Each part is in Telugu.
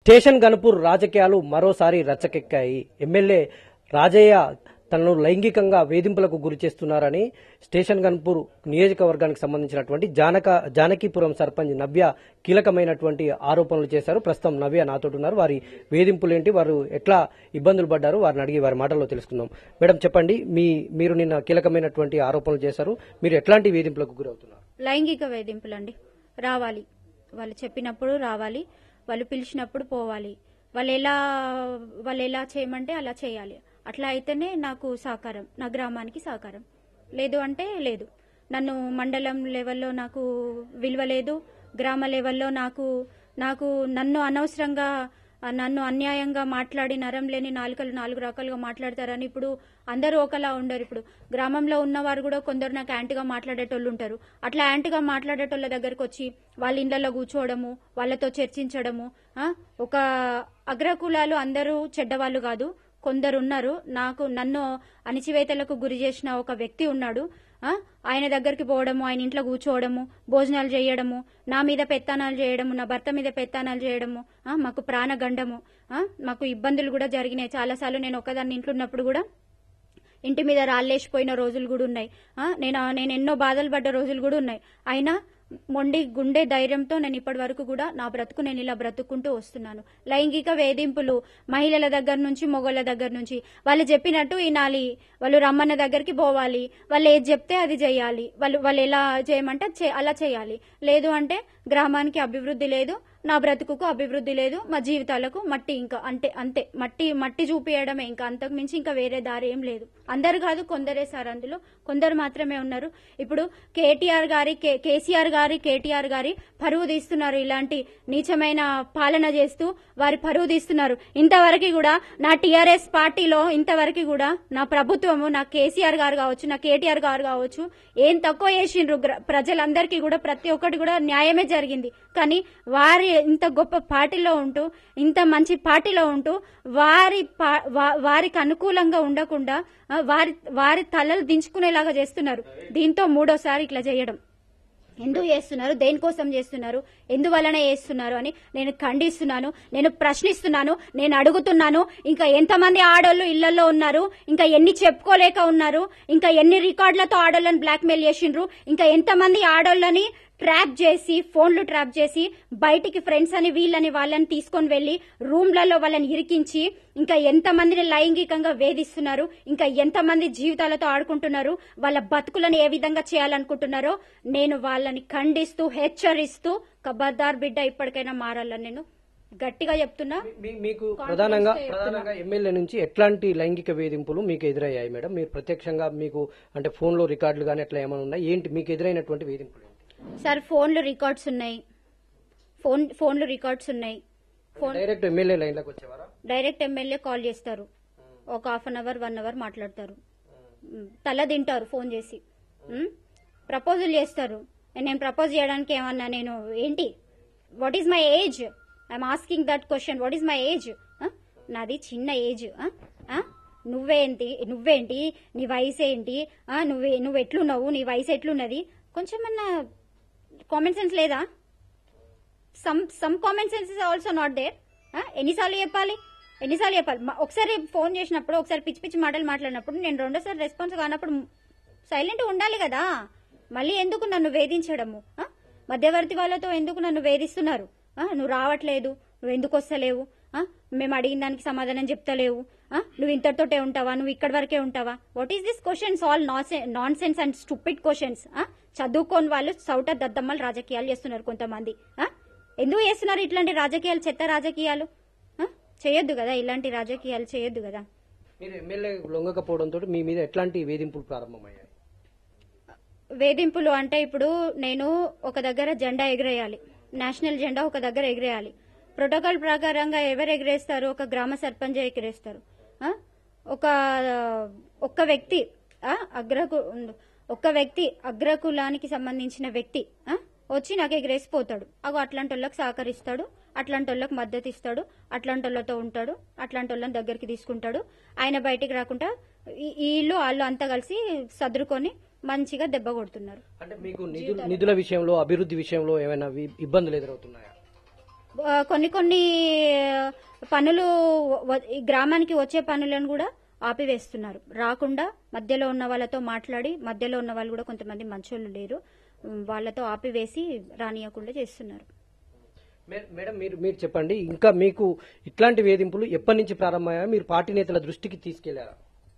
స్టేషన్ గన్పూర్ రాజకీయాలు మరోసారి రచ్చకెక్కాయి. ఎమ్మెల్యే రాజయ్య తనను లైంగికంగా వేధింపులకు గురి చేస్తున్నారని స్టేషన్ గన్పూర్ నియోజకవర్గానికి సంబంధించినటువంటి జానకీపురం సర్పంచ్ నవ్య కీలకమైనటువంటి ఆరోపణలు చేశారు. ప్రస్తుతం నవ్య నాతో ఉన్నారు. వారి వేధింపులేంటి, వారు ఎట్లా ఇబ్బందులు పడ్డారు, వారిని అడిగి వారి మాటల్లో తెలుసుకుందాం. మేడం చెప్పండి, మీరు నిన్న కీలకమైనటువంటి ఆరోపణలు చేశారు. మీరు ఎట్లాంటి వేధింపులకు గురవుతున్నారు? లైంగిక వేధింపులండి. రావాలి, వాళ్ళు చెప్పినప్పుడు రావాలి, వాళ్ళు పిలిచినప్పుడు పోవాలి, వాళ్ళు ఎలా చేయమంటే అలా చేయాలి. అట్లా అయితేనే నాకు సహకారం, నా గ్రామానికి సహకారం. లేదు అంటే లేదు. మండలం లెవెల్లో నాకు విలువ లేదు, గ్రామ లెవెల్లో నన్ను అనవసరంగా నన్ను అన్యాయంగా మాట్లాడి నరం లేని నాలుకలు 4 రకాలుగా మాట్లాడతారని ఇప్పుడు అందరూ ఒకలా ఉండరు. ఇప్పుడు గ్రామంలో ఉన్నవారు కూడా కొందరు నాకు యాంటీగా మాట్లాడేటోళ్ళు ఉంటారు. అట్లా యాంటీగా మాట్లాడేటోళ్ళ దగ్గరకు వచ్చి వాళ్ళ ఇళ్లలో కూర్చోవడము, వాళ్ళతో చర్చించడము. ఒక అగ్రకులాలు అందరూ చెడ్డవాళ్ళు కాదు, కొందరు ఉన్నారు. నన్ను అణిచివేతలకు గురి చేసిన ఒక వ్యక్తి ఉన్నాడు. ఆయన దగ్గరికి పోవడము, ఆయన ఇంట్లో కూర్చోవడము, భోజనాలు చేయడము, నా మీద పెత్తానాలు చేయడము, నా భర్త మీద పెత్తానాలు చేయడము, మాకు ప్రాణగండము, మాకు ఇబ్బందులు కూడా జరిగినాయి. చాలాసార్లు నేను ఒకదాన్ని ఇంట్లో ఉన్నప్పుడు కూడా ఇంటి మీద రాళ్ళేసిపోయిన రోజులు కూడా ఉన్నాయి. నేను ఎన్నో బాధలు పడ్డ రోజులు కూడా ఉన్నాయి. అయినా మొండి గుండె ధైర్యంతో నేను ఇప్పటి వరకు కూడా నా బ్రతుకు నేను ఇలా బ్రతుక్కుంటూ వస్తున్నాను. లైంగిక వేధింపులు మహిళల దగ్గర నుంచి, మొగోళ్ల దగ్గర నుంచి వాళ్ళు చెప్పినట్టు వినాలి, వాళ్ళు రమ్మన్న దగ్గరికి పోవాలి, వాళ్ళు ఏది చెప్తే అది చేయాలి, వాళ్ళు ఎలా చేయమంటే అలా చేయాలి. లేదు అంటే గ్రామానికి అభివృద్ధి లేదు, నా బ్రతుకుకు అభివృద్ధి లేదు, మా జీవితాలకు మట్టి, ఇంకా అంతే మట్టి చూపియడమే, ఇంకా అంతకు మించి ఇంకా వేరే దారి ఏం లేదు. అందరు కాదు, కొందరే సార్, అందులో కొందరు మాత్రమే ఉన్నారు. ఇప్పుడు కేటీఆర్ గారి పరువు తీస్తున్నారు. ఇలాంటి నీచమైన పాలన చేస్తూ వారి పరువు తీస్తున్నారు. ఇంతవరకు కూడా నా టీఆర్ఎస్ పార్టీలో ఇంతవరకు కూడా నా ప్రభుత్వము, నా కేసీఆర్ గారు కావచ్చు, నా కేటీఆర్ గారు కావచ్చు, ఏం తక్కువ చేసిండ్రు ప్రజలందరికీ కూడా, ప్రతి ఒక్కటి కూడా న్యాయమే జరిగింది. కానీ వారి ఇంత గొప్ప పార్టీలో ఉంటూ, ఇంత మంచి పార్టీలో ఉంటూ వారికి అనుకూలంగా ఉండకుండా వారి తలలు దించుకునేలాగా చేస్తున్నారు. దీంతో 3వసారి ఇట్లా చేయడం ఎందుకు చేస్తున్నారు, దేనికోసం చేస్తున్నారు, ఎందువలన చేస్తున్నారు అని నేను ఖండిస్తున్నాను, నేను ప్రశ్నిస్తున్నాను, నేను అడుగుతున్నాను. ఇంకా ఎంతమంది ఆడోళ్ళు ఇళ్లలో ఉన్నారు, ఇంకా ఎన్ని చెప్పుకోలేక ఉన్నారు, ఇంకా ఎన్ని రికార్డులతో ఆడోళ్ళని బ్లాక్మెయిల్ చేసిండ్రు, ఇంకా ఎంతమంది ఆడోళ్ళని ట్రాప్ చేసి, ఫోన్లు ట్రాప్ చేసి బయటికి ఫ్రెండ్స్ అని వీళ్ళని వాళ్ళని తీసుకొని వెళ్లి రూమ్లలో వాళ్ళని ఇరికించి ఇంకా ఎంతమందిని లైంగికంగా వేధిస్తున్నారు, ఇంకా ఎంతమంది జీవితాలతో ఆడుకుంటున్నారు, వాళ్ళ బతుకులను ఏ విధంగా చేయాలనుకుంటున్నారో నేను వాళ్ళని ఖండిస్తూ, హెచ్చరిస్తూ, ఖబర్దార్ బిడ్డ ఇప్పటికైనా మారాలని నేను గట్టిగా చెప్తున్నా. మీకు ప్రధానంగా ఎమ్మెల్యే నుంచి ఎట్లాంటి లైంగిక వేధింపులు మీకు ఎదురయ్యాయి మేడం? మీరు ప్రత్యక్షంగా మీకు అంటే ఫోన్లో రికార్డులు కానీ అట్లా ఏమైనా ఉన్నాయి? ఏంటి మీకు ఎదురైనటువంటి వేధింపులు? సార్ ఫోన్లు రికార్డ్స్ ఉన్నాయి, డైరెక్ట్ ఎమ్మెల్యే లైన్లోకి వచ్చేవారా? డైరెక్ట్ ఎమ్మెల్యే కాల్ చేస్తారు, ఒక 1/2 అవర్ 1 అవర్ మాట్లాడతారు, తల తింటారు ఫోన్ చేసి, ప్రపోజల్ చేస్తారు. నేను ప్రపోజ్ చేయడానికి ఏమన్నా నేను ఏంటి, what is my age? I'm asking that question, what is my age? నాది చిన్న ఏజ్. నువ్వేంటి, నీ వయసు ఏంటి, నువ్వు ఎట్లున్నావు, నీ వయసు ఎట్లున్నది, కొంచెమన్నా కామన్ సెన్స్ లేదా? Some common sense is also not there. ఎన్నిసార్లు చెప్పాలి? ఒకసారి ఫోన్ చేసినప్పుడు, ఒకసారి పిచ్చి పిచ్చి మాటలు మాట్లాడినప్పుడు, నేను 2వ సారి రెస్పాన్స్ కానప్పుడు సైలెంట్ ఉండాలి కదా. మళ్ళీ ఎందుకు నన్ను వేధించడము? మధ్యవర్తి వాళ్ళతో ఎందుకు నన్ను వేధిస్తున్నారు? నువ్వు రావట్లేదు, నువ్వు ఎందుకు వస్తలేవు, మేము అడిగిన దానికి సమాధానం చెప్తలేవు, నువ్వు ఇంతటితోటే ఉంటావా, నువ్వు ఇక్కడి వరకే ఉంటావా? What is this questions? All nonsense and stupid questions. చదువుకోని వాళ్ళు సౌట దద్దమ్మలు రాజకీయాలు చేస్తున్నారు కొంతమంది. ఎందుకు చేస్తున్నారు ఇట్లాంటి రాజకీయాలు, చెత్త రాజకీయాలు? చేయొద్దు కదా, ఇలాంటి రాజకీయాలు చేయొద్దు కదా. మీరు ఎమ్మెల్యే లొంగకపోవడంతో మీ మీద ఎట్లాంటి వేధింపులు ప్రారంభమయ్యాయి? వేధింపులు అంటే ఇప్పుడు నేను ఒక దగ్గర జెండా ఎగిరేయాలి, నేషనల్ జెండా ఒక దగ్గర ఎగిరేయాలి. ప్రోటోకాల్ ప్రకారంగా ఎవరు ఎగిరేస్తారు? ఒక గ్రామ సర్పంచ్ ఎగిరేస్తారు. ఒక వ్యక్తి అగ్రకులానికి సంబంధించిన వ్యక్తి వచ్చి నాకు ఎగిరేసిపోతాడు. అట్లాంటి వాళ్ళకి సహకరిస్తాడు, అట్లాంటి వాళ్ళకి మద్దతు ఇస్తాడు, అట్లాంటి వాళ్ళతో ఉంటాడు, అట్లాంటి వాళ్ళని దగ్గరికి తీసుకుంటాడు. ఆయన బయటికి రాకుండా వీళ్ళు వాళ్ళు అంతా కలిసి సదురుకొని మంచిగా దెబ్బ కొడుతున్నారు. అంటే మీకు నిధుల విషయంలో, అభివృద్ధి విషయంలో ఏమైనా ఇబ్బందులు ఎదురవుతున్నాయా? కొన్ని పనులు ఈ గ్రామానికి వచ్చే పనులను కూడా ఆపివేస్తున్నారు. రాకుండా మధ్యలో ఉన్న వాళ్ళతో మాట్లాడి, మధ్యలో ఉన్న వాళ్ళు కూడా కొంతమంది మంచోళ్ళు లేరు, వాళ్ళతో ఆపివేసి రానియకుండా చేస్తున్నారు. మేడం మీరు చెప్పండి, ఇంకా మీకు ఇట్లాంటి వేధింపులు ఎప్పటి నుంచి ప్రారంభమయ్యాయో మీరు పార్టీ నేతల దృష్టికి తీసుకెళ్లారా?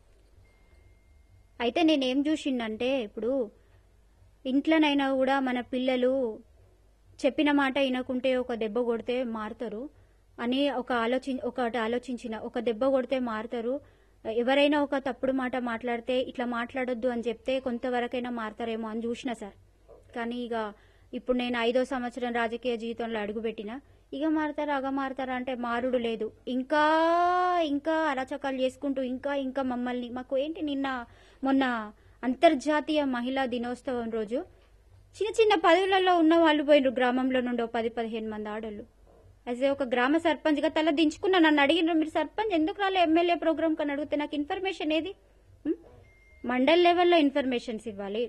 అయితే నేనేం చూసిందంటే, ఇప్పుడు ఇంట్లోనైనా కూడా మన పిల్లలు చెప్పిన మాట వినకుంటే ఒక దెబ్బ కొడితే మారుతారు అని ఒకటి ఆలోచించిన, ఒక దెబ్బ కొడితే మారుతారు, ఎవరైనా ఒక తప్పుడు మాట మాట్లాడితే ఇట్లా మాట్లాడొద్దు అని చెప్తే కొంతవరకైనా మారుతారేమో అని చూసిన సార్. కానీ ఇక ఇప్పుడు నేను 5వ సంవత్సరం రాజకీయ జీవితంలో అడుగుపెట్టిన, ఇక మారుతారా అంటే మారుడు లేదు. ఇంకా ఇంకా అరాచకాలు చేసుకుంటూ ఇంకా మమ్మల్ని, మాకు ఏంటి మొన్న అంతర్జాతీయ మహిళా దినోత్సవం రోజు చిన్న పదవులలో ఉన్న వాళ్ళు పోయినారు గ్రామంలో నుండి, 10-15 మంది ఆడళ్ళు. యాజ్ ఒక గ్రామ సర్పంచ్ గా తల దించుకున్నా. నన్ను అడిగిన, మీరు సర్పంచ్ ఎందుకు రాలే ఎమ్మెల్యే ప్రోగ్రామ్ కని అడిగితే, నాకు ఇన్ఫర్మేషన్ ఏది? మండల్ లెవెల్లో ఇన్ఫర్మేషన్స్ ఇవ్వాలి.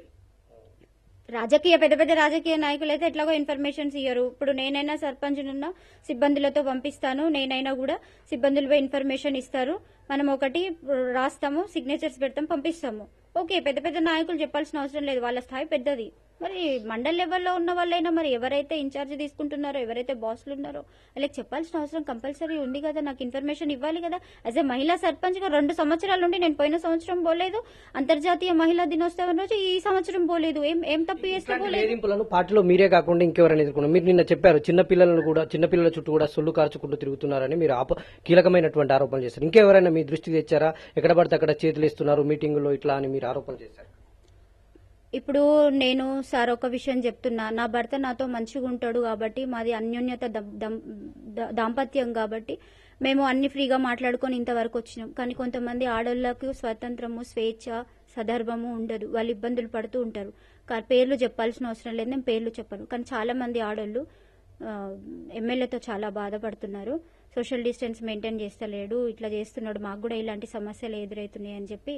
పెద్ద రాజకీయ నాయకులు అయితే ఎట్లాగో ఇన్ఫర్మేషన్స్ ఇయ్యరు. ఇప్పుడు నేనైనా సర్పంచ్ ఉన్న సిబ్బందులతో పంపిస్తాను, నేనైనా కూడా సిబ్బందులపై ఇన్ఫర్మేషన్ ఇస్తారు, మనం ఒకటి రాస్తాము, సిగ్నేచర్స్ పెడతాం, పంపిస్తాము. ఓకే, పెద్ద నాయకులు చెప్పాల్సిన అవసరం లేదు, వాళ్ళ స్థాయి పెద్దది. మరి మండల్ లెవెల్లో ఉన్న వాళ్ళైనా, మరి ఎవరైతే ఇన్ఛార్జ్ తీసుకుంటున్నారో, ఎవరైతే బాస్లు ఉన్నారో వాళ్ళకి చెప్పాల్సిన అవసరం కంపల్సరీ ఉంది కదా, నాకు ఇన్ఫర్మేషన్ ఇవ్వాలి కదా. యాజ్ ఎ మహిళా సర్పంచ్ గా 2 సంవత్సరాల నుండి, నేను పోయిన సంవత్సరం పోలేదు, అంతర్జాతీయ మహిళా దినోత్సవం రోజు ఈ సంవత్సరం పోలేదు, ఏం తప్పు చేస్తే పోలేదు. వేధింపులను పార్టీలో మీరే కాకుండా ఇంకెవరైనా ఎదుర్కొన్నారు? మీరు నిన్న చెప్పారు చిన్నపిల్లల చుట్టూ కూడా సొల్లు కార్చుకుంటూ తిరుగుతున్నారని మీరు కీలకమైనటువంటి ఆరోపణలు చేశారు. ఇంకెవరైనా మీ దృష్టికి తెచ్చారా? ఎక్కడ పడితే అక్కడ చేతులు ఇస్తున్నారు మీటింగులో ఇట్లా అని మీరు ఆరోపణలు చేశారు. ఇప్పుడు నేను సార్ ఒక విషయం చెప్తున్నా, నా భర్త నాతో మంచిగా ఉంటాడు కాబట్టి, మాది అన్యోన్యత దాంపత్యం కాబట్టి మేము అన్ని ఫ్రీగా మాట్లాడుకొని ఇంతవరకు వచ్చినాం. కానీ కొంతమంది ఆడోళ్లకు స్వతంత్రము, స్వేచ్ఛ, సదర్భము ఉండదు, వాళ్ళు ఇబ్బందులు పడుతూ ఉంటారు. పేర్లు చెప్పాల్సిన అవసరం లేదు, నేను పేర్లు చెప్పను. కానీ చాలా మంది ఆడోళ్లు ఎమ్మెల్యేతో చాలా బాధపడుతున్నారు. సోషల్ డిస్టెన్స్ మెయింటైన్ చేస్తలేడు, ఇట్లా చేస్తున్నాడు, మాకు కూడా ఇలాంటి సమస్యలు ఎదురవుతున్నాయి అని చెప్పి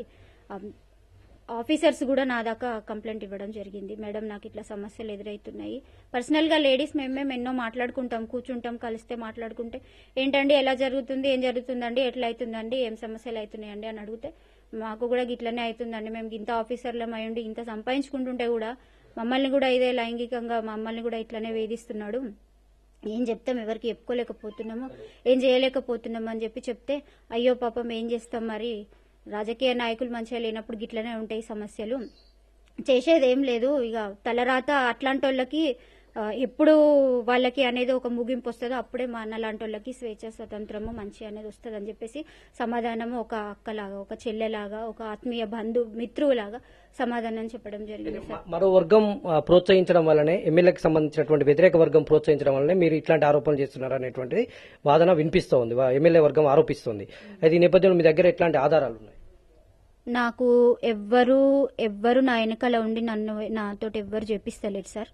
ఆఫీసర్స్ కూడా నా దాకా కంప్లైంట్ ఇవ్వడం జరిగింది. మేడం, నాకు ఇట్లా సమస్యలు ఎదురవుతున్నాయి. పర్సనల్ గా లేడీస్ మేము ఎన్నో మాట్లాడుకుంటాం, కూర్చుంటాం, కలిస్తే మాట్లాడుకుంటే, ఏంటండి ఎలా జరుగుతుంది, ఏం జరుగుతుందండి, ఎట్లా అవుతుందండి, ఏం సమస్యలు అవుతున్నాయండి అని అడిగితే, మాకు కూడా ఇట్లనే అవుతుందండి, మేము ఇంత ఆఫీసర్లం అయ్యండి ఇంత సంపాదించుకుంటుంటే కూడా మమ్మల్ని కూడా ఇదే లైంగికంగా మమ్మల్ని కూడా ఇట్లనే వేధిస్తున్నాడు, ఏం చెప్తాం, ఎవరికి చెప్పుకోలేకపోతున్నాము, ఏం చేయలేకపోతున్నాము అని చెప్తే, అయ్యో పాపం ఏం చేస్తాం, మరి రాజకీయ నాయకులు మంచిగా లేనప్పుడు గిట్లనే ఉంటాయి సమస్యలు, చేసేది ఏం లేదు, ఇక తలరాత అట్లాంటి వాళ్ళకి ఎప్పుడు వాళ్ళకి అనేది ఒక ముగింపు వస్తుందో అప్పుడే మనలాంటి వాళ్ళకి స్వేచ్ఛ, స్వతంత్రము, మంచి అనేది వస్తుంది అని చెప్పేసి సమాధానము ఒక అక్కలాగా, ఒక చెల్లెలాగా, ఒక ఆత్మీయ మిత్రులాగా సమాధానం చెప్పడం జరిగింది. మరో వర్గం ప్రోత్సహించడం వల్లనే, ఎమ్మెల్యేకి సంబంధించినటువంటి వ్యతిరేక వర్గం ప్రోత్సహించడం వల్లనే మీరు ఇట్లాంటి ఆరోపణలు చేస్తున్నారు అనేటువంటి వాదన వినిపిస్తోంది, ఎమ్మెల్యే వర్గం ఆరోపిస్తోంది. అయితే ఈ నేపథ్యంలో మీ దగ్గర ఎట్లాంటి ఆధారాలు ఉన్నాయి? నాకు ఎవ్వరు నా వెనకాల ఉండి నాతోటి ఎవ్వరు చెప్పిస్తలేదు సార్.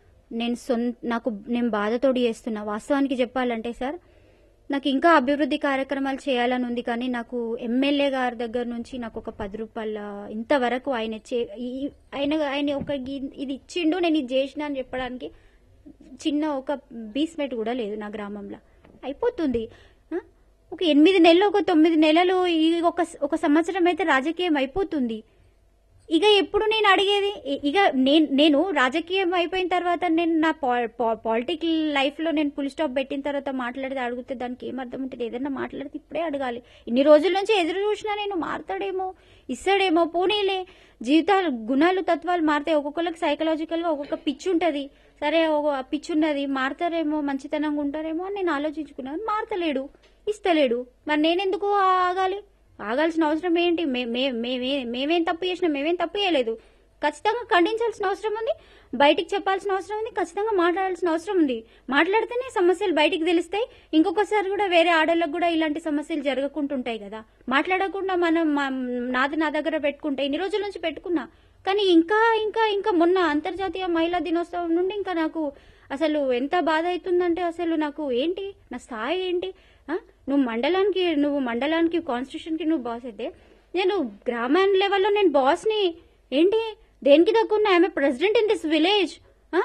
నేను బాధతోటి చేస్తున్నా. వాస్తవానికి చెప్పాలంటే సార్, నాకు ఇంకా అభివృద్ధి కార్యక్రమాలు చేయాలని ఉంది, కానీ నాకు ఎమ్మెల్యే గారి దగ్గర నుంచి నాకు ఒక 10 రూపాయల ఇంతవరకు ఆయన ఒక ఇది ఇచ్చిండు, నేను ఇది చేసిన అని చెప్పడానికి చిన్న ఒక బీస్మెట్ కూడా లేదు నా గ్రామంలో. అయిపోతుంది ఒక 8 నెలలు, ఒక 9 నెలలు, ఒక సంవత్సరం అయితే రాజకీయం అయిపోతుంది. ఇక ఎప్పుడు నేను అడిగేది, ఇక నేను రాజకీయం అయిపోయిన తర్వాత, నేను నా పాలిటికల్ లైఫ్ లో నేను ఫుల్ స్టాప్ పెట్టిన తర్వాత మాట్లాడితే అడిగితే దానికి ఏం అర్థం ఉంటుంది? ఏదన్నా మాట్లాడితే ఇప్పుడే అడగాలి. ఇన్ని రోజుల నుంచి ఎదురు చూసినా నేను మారుతాడేమో, ఇస్తాడేమో, పోనీలే. జీవితాలు, గుణాలు, తత్వాలు మారుతాయి. ఒక్కొక్కరికి సైకలాజికల్ గా ఒక్కొక్క పిచ్చి ఉంటది. సరే, ఒక పిచ్చి ఉన్నది, మారుతారేమో, మంచితనంగా ఉంటారేమో అని నేను ఆలోచించుకున్నాను. మారతలేడు, ఇస్తలేడు, మరి నేనెందుకు ఆగాల్సిన అవసరం ఏంటి? మేమేం తప్పు చేసినా? మేమేం తప్పు చేయలేదు. ఖచ్చితంగా ఖండించాల్సిన అవసరం ఉంది, బయటికి చెప్పాల్సిన అవసరం ఉంది, ఖచ్చితంగా మాట్లాడాల్సిన అవసరం ఉంది. మాట్లాడితేనే సమస్యలు బయటికి తెలుస్తాయి. ఇంకొకసారి కూడా వేరే ఆడోళ్ళకు కూడా ఇలాంటి సమస్యలు జరగకుంటుంటాయి కదా. మాట్లాడకుండా మనం నా దగ్గర పెట్టుకుంటే, ఇన్ని రోజుల నుంచి పెట్టుకున్నా, కానీ ఇంకా మొన్న అంతర్జాతీయ మహిళా దినోత్సవం నుండి ఇంకా నాకు అసలు ఎంత బాధ అవుతుందంటే, అసలు నాకు ఏంటి, నా స్థాయి ఏంటి? నువ్వు మండలానికి కాన్స్టిట్యూషన్ కి నువ్వు బాస్ అయితే, నేను గ్రామం లెవెల్లో నేను బాస్ ని, ఏంటి దేనికి తక్కువ? I'm president in this village.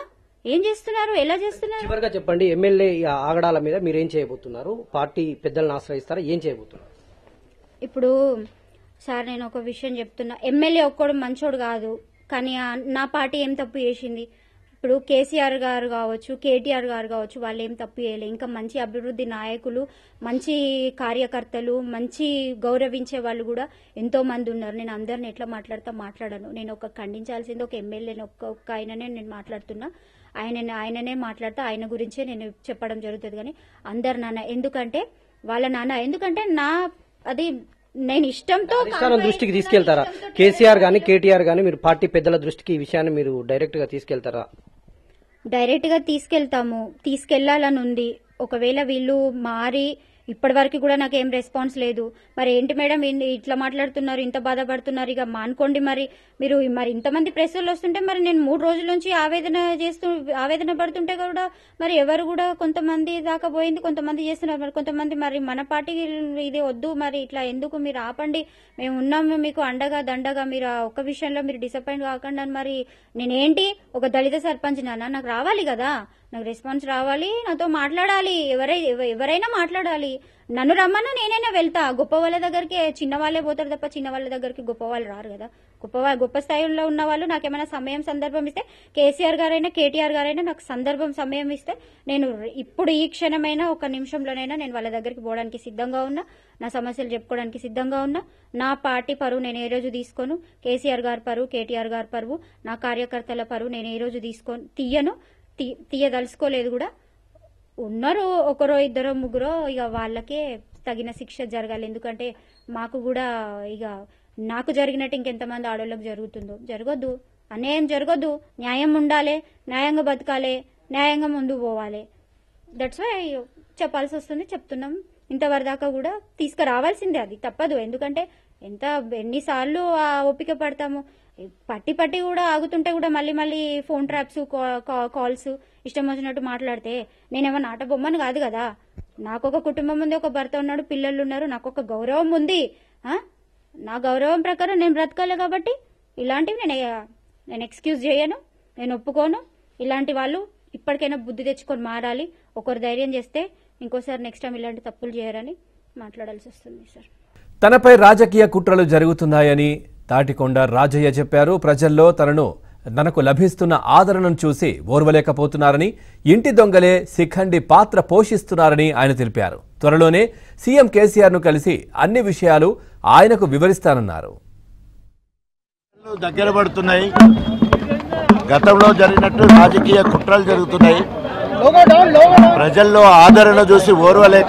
ఏం చేస్తున్నారు, ఎలా చేస్తున్నారు? చివరిగా చెప్పండి, ఎమ్మెల్యే ఆగడాల మీద మీరేం చేయబోతున్నారు? పార్టీ పెద్దలను ఆశ్రయిస్తారా? ఏం చేయబోతున్నారు? ఇప్పుడు సార్ నేను ఒక విషయం చెప్తున్నా, ఎమ్మెల్యే ఒక్కడు మంచోడు కాదు, కానీ నా పార్టీ ఏం తప్పు చేసింది? ఇప్పుడు కేసీఆర్ గారు కావచ్చు, కేటీఆర్ గారు కావచ్చు, వాళ్ళు ఏం తప్పు చేయలేదు. ఇంకా మంచి అభివృద్ధి నాయకులు, మంచి కార్యకర్తలు, మంచి గౌరవించే వాళ్ళు కూడా ఎంతో మంది ఉన్నారు. నేను అందరిని ఎట్లా మాట్లాడను. నేను ఒక ఖండించాల్సింది ఒక ఎమ్మెల్యేని, ఒక్క ఆయననే నేను మాట్లాడుతున్నా. ఆయననే మాట్లాడుతూ ఆయన గురించే నేను చెప్పడం జరుగుతుంది. కానీ అందరు నాన్న ఎందుకంటే వాళ్ళ నాన్న ఎందుకంటే అది నేను ఇష్టంతో దృష్టికి తీసుకెళ్తారా? కేసీఆర్ గానీ కేటీఆర్ గానీ మీరు పార్టీ పెద్దల దృష్టికి ఈ విషయాన్ని మీరు డైరెక్ట్ గా తీసుకెళ్తారా? డైరెక్ట్ గా తీసుకెళ్లాలని ఉంది. ఒకవేళ వీళ్ళు మారి ఇప్పటి వరకు కూడా నాకు ఏం రెస్పాన్స్ లేదు. మరి ఏంటి మేడం ఇట్లా మాట్లాడుతున్నారు, ఇంత బాధపడుతున్నారు, ఇక మానుకోండి. మీరు ఇంతమంది ప్రెస్ వాళ్ళు వస్తుంటే మరి నేను 3 రోజుల నుంచి ఆవేదన పడుతుంటే కూడా మరి ఎవరు కూడా కొంతమంది దాకా పోయింది, కొంతమంది చేస్తున్నారు. మరి కొంతమంది మరి మన పార్టీకి ఇది వద్దు, మరి ఇట్లా ఎందుకు, మీరు ఆపండి, మేము ఉన్నాము మీకు అండగా దండగా, మీరు ఒక్క విషయంలో మీరు డిసప్పాయింట్ కాకుండా. మరి నేనేంటి ఒక దళిత సర్పంచ్ నాన్న, నాకు రావాలి కదా, నాకు రెస్పాన్స్ రావాలి, నాతో మాట్లాడాలి, ఎవరైనా మాట్లాడాలి. నన్ను రమ్మన్నా నేనైనా వెళ్తా. గొప్ప వాళ్ళ దగ్గరికి చిన్న వాళ్ళే పోతారు తప్ప చిన్న వాళ్ళ దగ్గరికి గొప్ప వాళ్ళు రారు కదా. గొప్ప స్థాయిలో ఉన్న వాళ్ళు నాకేమైనా సందర్భం ఇస్తే, కేసీఆర్ గారైనా కేటీఆర్ గారైనా నాకు సమయం ఇస్తే నేను ఇప్పుడు ఈ క్షణమైనా ఒక నిమిషంలోనైనా నేను వాళ్ళ దగ్గరికి పోవడానికి సిద్ధంగా ఉన్నా, నా సమస్యలు చెప్పుకోవడానికి సిద్ధంగా ఉన్నా. నా పార్టీ పరువు నేను ఏ రోజు తీసుకోను. కేసీఆర్ గారి పరువు, కేటీఆర్ గారి పరువు, నా కార్యకర్తల పరువు నేను ఏ రోజు తీయదలుచుకోలేదు కూడా. ఉన్నారు ఒకరో ఇద్దరో ముగ్గురో, ఇక వాళ్ళకే తగిన శిక్ష జరగాలి. ఎందుకంటే మాకు కూడా ఇక నాకు జరిగినట్టు ఇంకెంతమంది ఆడోళ్ళకి జరగొద్దు, అన్యాయం జరగొద్దు. న్యాయం ఉండాలి, న్యాయంగా బతకాలి, న్యాయంగా ముందు పోవాలి. దట్స్ వై చెప్పాల్సి వస్తుంది, చెప్తున్నాం. ఇంతవరదాకా కూడా తీసుకురావాల్సిందే, అది తప్పదు. ఎందుకంటే ఎన్నిసార్లు ఓపిక పడతాము, పట్టి కూడా ఆగుతుంటే కూడా మళ్ళీ ఫోన్ ట్రాప్స్, కాల్స్ ఇష్టం వచ్చినట్టు మాట్లాడితే నేనేమన్నా ఆట బొమ్మను కాదు కదా. నాకు ఒక కుటుంబం ఉంది, ఒక భర్త ఉన్నాడు, పిల్లలు ఉన్నారు, నాకు ఒక గౌరవం ఉంది. నా గౌరవం ప్రకారం నేను బ్రతకాలి. కాబట్టి ఇలాంటివి నేను ఎక్స్క్యూజ్ చేయను, నేను ఒప్పుకోను. ఇలాంటి వాళ్ళు ఇప్పటికైనా బుద్ధి తెచ్చుకొని మారాలి. ఒకరు ధైర్యం చేస్తే ఇంకోసారి నెక్స్ట్ టైం ఇలాంటి తప్పులు చేయరని మాట్లాడాల్సి వస్తుంది సార్. తనపై రాజకీయ కుట్రలు జరుగుతున్నాయని తాటికొండ రాజయ్య చెప్పారు. ప్రజల్లో తనకు లభిస్తున్న ఆదరణను చూసి ఓర్వలేకపోతున్నారని, ఇంటి దొంగలే శిఖండి పాత్ర పోషిస్తున్నారని ఆయన తెలిపారు. త్వరలోనే సీఎం కేసీఆర్ను కలిసి అన్ని విషయాలు ఆయనకు వివరిస్తానన్నారు. దగ్గర పడుతున్నాయి, గతంలో జరిగినట్టు రాజకీయ కుట్రలు జరుగుతున్నాయి. ప్రజల్లో ఆదరణ చూసి ఓర్వలేక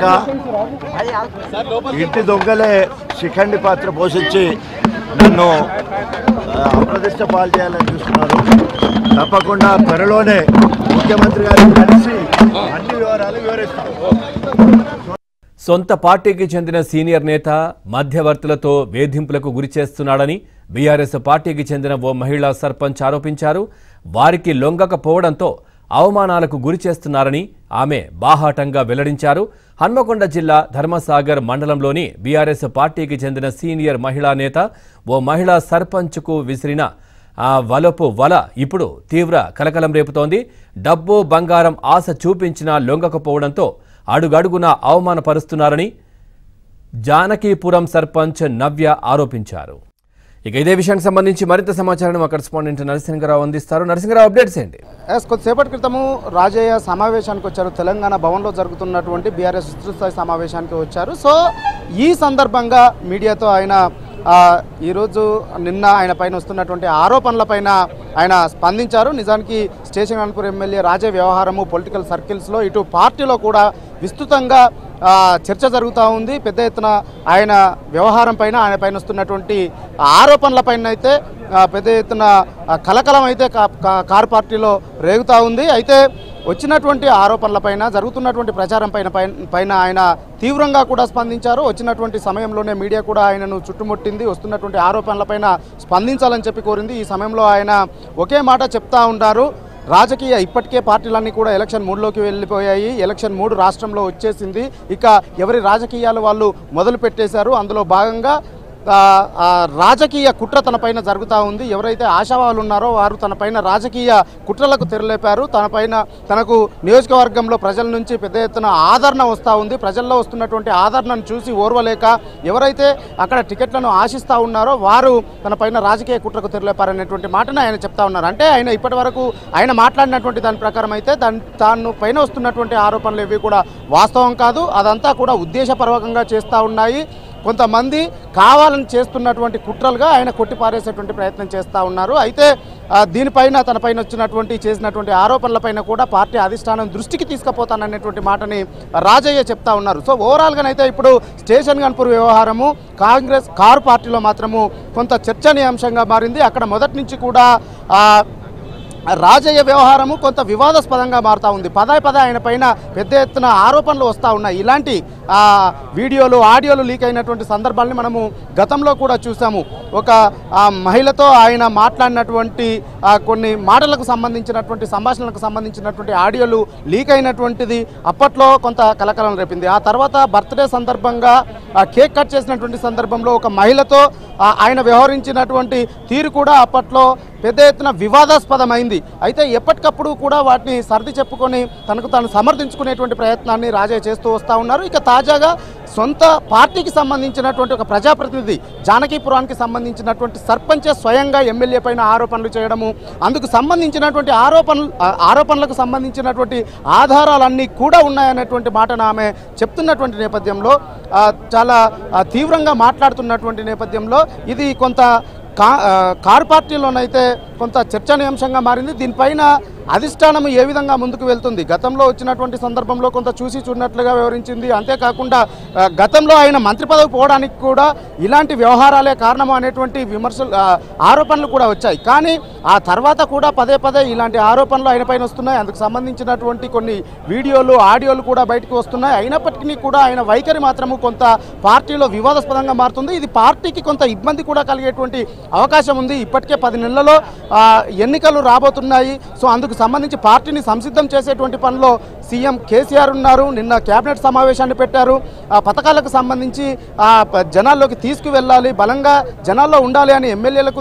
ఇంటి దొంగలే శిఖండి పాత్ర పోషించి నన్ను అప్రతిష్ట పాలు చేయాలని చూస్తున్నారు. తప్పకుండా త్వరలోనే ముఖ్యమంత్రి గారిని కలిసి అన్ని వివరాలు వివరిస్తాం. సొంత పార్టీకి చెందిన సీనియర్ నేత మధ్యవర్తులతో వేధింపులకు గురిచేస్తున్నాడని బీఆర్ఎస్ పార్టీకి చెందిన ఓ మహిళా సర్పంచ్ ఆరోపించారు. వారికి లొంగకపోవడంతో అవమానాలకు గురిచేస్తున్నారని ఆమె బాహాటంగా వెల్లడించారు. హన్మకొండ జిల్లా ధర్మసాగర్ మండలంలోని బీఆర్ఎస్ పార్టీకి చెందిన సీనియర్ మహిళా నేత ఓ మహిళా సర్పంచ్కు విసిరిన వల ఇప్పుడు తీవ్ర కలకలం రేపుతోంది. డబ్బు బంగారం ఆశ చూపించినా లొంగకపోవడంతో అడుగడుగునా అవమానపరుస్తున్నారని జానకీపురం సర్పంచ్ నవ్య ఆరోపించారు. ఇక ఇదే విషయానికి సంబంధించి మరింత సమాచారం మా కరెస్పాండెంట్ నరసింహరావు అందిస్తారు. నరసింహరావు, అప్డేట్స్ ఏంటి? కొద్దిసేపటి క్రితము రాజయ్య సమావేశానికి వచ్చారు. తెలంగాణ భవన్లో జరుగుతున్నటువంటి బీఆర్ఎస్ విస్తృత సమావేశానికి వచ్చారు. సో ఈ సందర్భంగా మీడియాతో ఆయన ఈరోజు నిన్న ఆయన పైన వస్తున్నటువంటి ఆరోపణలపైన ఆయన స్పందించారు. నిజానికి స్టేషన్ గన్పూర్ ఎమ్మెల్యే రాజయ్య వ్యవహారము పొలిటికల్ సర్కిల్స్లో ఇటు పార్టీలో కూడా విస్తృతంగా చర్చ జరుగుతూ ఉంది. పెద్ద ఎత్తున ఆయన వ్యవహారం పైన, ఆయన పైన వస్తున్నటువంటి ఆరోపణలపైన అయితే పెద్ద ఎత్తున కలకలం అయితే కారు పార్టీలో రేగుతూ ఉంది. అయితే వచ్చినటువంటి ఆరోపణలపైన, జరుగుతున్నటువంటి ప్రచారం పైన ఆయన తీవ్రంగా కూడా స్పందించారు. వచ్చినటువంటి సమయంలోనే మీడియా కూడా ఆయనను చుట్టుముట్టింది. వస్తున్నటువంటి ఆరోపణలపైన స్పందించాలని చెప్పి కోరింది. ఈ సమయంలో ఆయన ఒకే మాట చెప్తా ఉంటారు. ఇప్పటికే పార్టీలన్నీ కూడా ఎలక్షన్ మూడ్లోకి వెళ్ళిపోయాయి. ఎలక్షన్ మూడ్ రాష్ట్రంలో వచ్చేసింది. ఇక ఎవరి రాజకీయాలు వాళ్ళు మొదలు పెట్టేశారు. అందులో భాగంగా రాజకీయ కుట్ర తనపైన జరుగుతూ ఉంది. ఎవరైతే ఆశావాలు ఉన్నారో వారు తనపైన రాజకీయ కుట్రలకు తెరలేపారు. తనకు నియోజకవర్గంలో ప్రజల నుంచి పెద్ద ఎత్తున ఆదరణ వస్తూ ఉంది. ప్రజల్లో వస్తున్నటువంటి ఆదరణను చూసి ఓర్వలేక ఎవరైతే అక్కడ టికెట్లను ఆశిస్తూ ఉన్నారో వారు తనపైన రాజకీయ కుట్రకు తెరలేపారనేటువంటి మాటను ఆయన చెప్తా ఉన్నారు. అంటే ఆయన ఇప్పటి వరకు ఆయన మాట్లాడినటువంటి దాని ప్రకారం అయితే తాను పైన వస్తున్నటువంటి ఆరోపణలు ఏవి కూడా వాస్తవం కాదు, అదంతా కూడా ఉద్దేశపూర్వకంగా చేస్తూ ఉన్నాయి. కొంతమంది కావాలని చేస్తున్నటువంటి కుట్రలుగా ఆయన కొట్టిపారేసేటువంటి ప్రయత్నం చేస్తూ ఉన్నారు. అయితే దీనిపైన తనపైన చేసినటువంటి ఆరోపణలపైన కూడా పార్టీ అధిష్టానం దృష్టికి తీసుకుపోతాననేటువంటి మాటని రాజయ్య చెప్తా ఉన్నారు. సో ఓవరాల్గానైతే ఇప్పుడు స్టేషన్ గన్పూర్ వ్యవహారము కాంగ్రెస్ కారు పార్టీలో మాత్రము కొంత చర్చనీయాంశంగా మారింది. అక్కడ మొదటి నుంచి కూడా రాజయ్య వ్యవహారము కొంత వివాదాస్పదంగా మారుతూ ఉంది. పదే ఆయన పైన పెద్ద ఎత్తున ఆరోపణలు వస్తూ ఉన్నాయి. ఇలాంటి వీడియోలు ఆడియోలు లీక్ అయినటువంటి సందర్భాల్ని మనము గతంలో కూడా చూసాము. ఒక మహిళతో ఆయన మాట్లాడినటువంటి కొన్ని మాటలకు సంబంధించినటువంటి సంభాషణలకు సంబంధించినటువంటి ఆడియోలు లీక్ అయినటువంటిది అప్పట్లో కొంత కలకలం రేపింది. ఆ తర్వాత బర్త్డే సందర్భంగా కేక్ కట్ చేసినటువంటి సందర్భంలో ఒక మహిళతో ఆయన వ్యవహరించినటువంటి తీరు కూడా అప్పట్లో పెద్ద ఎత్తున వివాదాస్పదమైంది. అయితే ఎప్పటికప్పుడు కూడా వాటిని సర్ది చెప్పుకొని తనకు తాను సమర్థించుకునేటువంటి ప్రయత్నాన్ని రాజయ్య చేస్తూ వస్తూ ఉన్నారు. ఇక తాజాగా సొంత పార్టీకి సంబంధించినటువంటి ఒక ప్రజాప్రతినిధి జానకీపురానికి సంబంధించినటువంటి సర్పంచే స్వయంగా ఎమ్మెల్యే పైన ఆరోపణలు చేయడము, అందుకు సంబంధించినటువంటి ఆరోపణలకు సంబంధించినటువంటి ఆధారాలన్నీ కూడా ఉన్నాయనేటువంటి మాటను ఆమె చెప్తున్నటువంటి నేపథ్యంలో చాలా తీవ్రంగా మాట్లాడుతున్నటువంటి నేపథ్యంలో ఇది కొంత కారు పార్టీలోనైతే కొంత చర్చనీయాంశంగా మారింది. దీనిపైన అధిష్టానం ఏ విధంగా ముందుకు వెళ్తుంది, గతంలో వచ్చినటువంటి సందర్భంలో కొంత చూసి చూడనట్లుగా వివరించింది. అంతేకాకుండా గతంలో ఆయన మంత్రి పదవి పోవడానికి కూడా ఇలాంటి వ్యవహారాలే కారణము అనేటువంటి ఆరోపణలు కూడా వచ్చాయి. కానీ ఆ తర్వాత కూడా పదే ఇలాంటి ఆరోపణలు ఆయన పైన వస్తున్నాయి. అందుకు సంబంధించినటువంటి కొన్ని వీడియోలు ఆడియోలు కూడా బయటకు వస్తున్నాయి. అయినప్పటికీ కూడా ఆయన వైఖరి మాత్రము కొంత పార్టీలో వివాదాస్పదంగా మారుతుంది. ఇది పార్టీకి కొంత ఇబ్బంది కూడా కలిగేటువంటి అవకాశం ఉంది. ఇప్పటికే 10 నెలల్లో ఎన్నికలు రాబోతున్నాయి. సో అందుకు సంబంధించి పార్టీని సంసిద్ధం చేసేటువంటి పనిలో సీఎం కేసీఆర్ ఉన్నారు. నిన్న కేబినెట్ సమావేశాన్ని పెట్టారు. పథకాలకు సంబంధించి జనాల్లోకి తీసుకువెళ్ళాలి, బలంగా జనాల్లో ఉండాలి అని ఎమ్మెల్యేలకు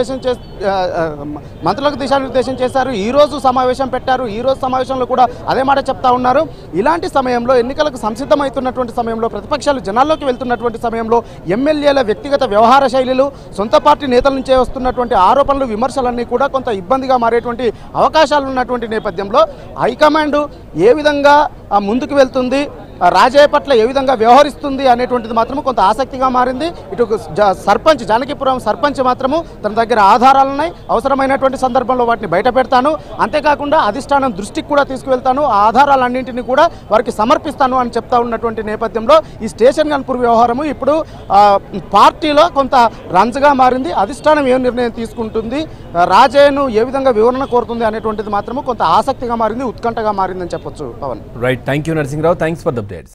మంత్రులకు దిశానిర్దేశం చేశారు. ఈరోజు సమావేశం పెట్టారు. ఈరోజు సమావేశంలో కూడా అదే మాట చెప్తా ఉన్నారు. ఇలాంటి సమయంలో ఎన్నికలకు సంసిద్ధమవుతున్నటువంటి సమయంలో ప్రతిపక్షాలు జనాల్లోకి వెళ్తున్నటువంటి సమయంలో ఎమ్మెల్యేల వ్యక్తిగత వ్యవహార శైలిలు, సొంత పార్టీ నేతల నుంచే వస్తున్నటువంటి ఆరోపణలు విమర్శలన్నీ కూడా కొంత ఇబ్బందిగా మారేటువంటి అవకాశాలు ఉన్నటువంటి నేపథ్యంలో హైకమాండ్ ఏ విధంగా ముందుకు వెళ్తుంది, రాజయ్య పట్ల ఏ విధంగా వ్యవహరిస్తుంది అనేటువంటిది మాత్రము కొంత ఆసక్తిగా మారింది. ఇటు సర్పంచ్ జానకీపురం సర్పంచ్ మాత్రము తన దగ్గర ఆధారాలున్నాయి, అవసరమైనటువంటి సందర్భంలో వాటిని బయట పెడతాను, అంతేకాకుండా అధిష్టానం దృష్టికి కూడా తీసుకువెళ్తాను, ఆ ఆధారాలన్నింటినీ కూడా వారికి సమర్పిస్తాను అని చెప్తా ఉన్నటువంటి నేపథ్యంలో ఈ స్టేషన్ గన్పూర్ వ్యవహారము ఇప్పుడు పార్టీలో కొంత రంజుగా మారింది. అధిష్టానం ఏం నిర్ణయం తీసుకుంటుంది, రాజయ్యను ఏ విధంగా వివరణ కోరుతుంది అనేటువంటిది మాత్రము కొంత ఆసక్తిగా మారింది, ఉత్కంఠగా మారిందని చెప్పొచ్చు. Pawan. Right, thank you Narasimharao, thanks for the updates.